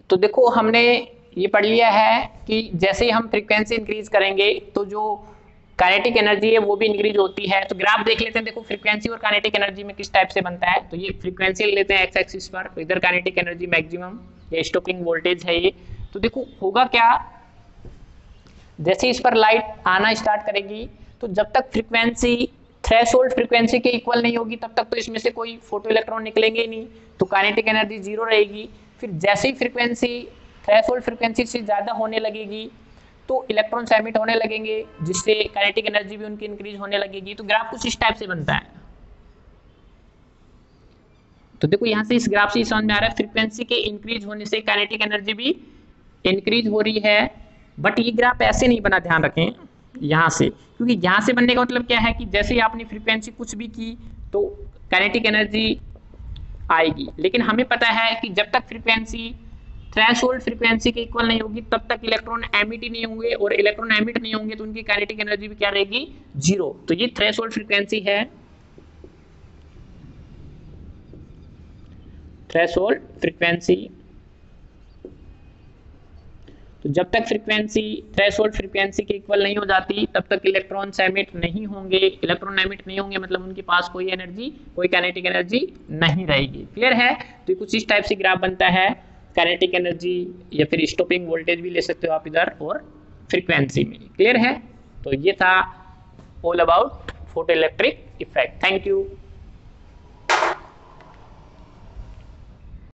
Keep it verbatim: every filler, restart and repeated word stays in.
तो देखो हमने ये पढ़ लिया है कि जैसे ही हम फ्रीक्वेंसी इंक्रीज करेंगे तो जो काइनेटिक एनर्जी है वो भी इंक्रीज होती है। तो ग्राफ देख लेते हैं, देखो फ्रीक्वेंसी और काइनेटिक एनर्जी में किस टाइप से बनता है। तो ये फ्रीक्वेंसी लेते हैं एक्स एक्सिस पर, तो इधर काइनेटिक एनर्जी मैक्सिमम, ये स्टॉपिंग वोल्टेज है ये। तो देखो होगा क्या, जैसे इस पर लाइट आना स्टार्ट करेगी तो जब तक फ्रीक्वेंसी थ्रेशोल्ड फ्रीक्वेंसी के इक्वल नहीं होगी तब तक तो इसमें से कोई फोटो इलेक्ट्रॉन निकलेंगे ही नहीं, तो काइनेटिक एनर्जी जीरो रहेगी। फिर जैसे ही फ्रीक्वेंसी थ्रेशोल्ड फ्रीक्वेंसी से ज़्यादा होने लगेगी तो इलेक्ट्रॉन्स एमिट होने लगेंगे, जिससे काइनेटिक एनर्जी भी उनकी इंक्रीज होने लगेगी। तो ग्राफ कुछ इस टाइप से बनता है। तो देखो यहाँ से इस ग्राफ से समझ में आ रहा है फ्रीक्वेंसी के इंक्रीज होने से काइनेटिक एनर्जी भी इंक्रीज हो रही है। बट ये ग्राफ ऐसे नहीं बना, ध्यान रखें यहाँ से, क्योंकि यहाँ से बनने का मतलब क्या है कि जैसे ही आपने फ्रीक्वेंसी कुछ भी की तो काइनेटिक एनर्जी आएगी। लेकिन हमें पता है कि जब तक फ्रीक्वेंसी थ्रेशोल्ड फ्रीक्वेंसी के इक्वल नहीं होगी तब तक इलेक्ट्रॉन एमिट ही नहीं होंगे, और इलेक्ट्रॉन एमिट नहीं होंगे तो उनकी काइनेटिक एनर्जी भी क्या रहेगी, जीरो। तो ये थ्रेशोल्ड फ्रीक्वेंसी है, थ्रेशोल्ड फ्रीक्वेंसी। तो जब तक फ्रीक्वेंसी थ्रेशोल्ड फ्रीक्वेंसी के इक्वल नहीं हो जाती तब तक इलेक्ट्रॉन्स एमिट नहीं होंगे। इलेक्ट्रॉन एमिट नहीं होंगे मतलब उनके पास कोई एनर्जी, कोई काइनेटिक एनर्जी नहीं रहेगी। क्लियर है। तो ये कुछ इस टाइप से ग्राफ बनता है, काइनेटिक एनर्जी या फिर स्टॉपिंग वोल्टेज भी ले सकते हो आप इधर, और फ्रीक्वेंसी में। क्लियर है। तो ये था all about photo electric effect. Thank you.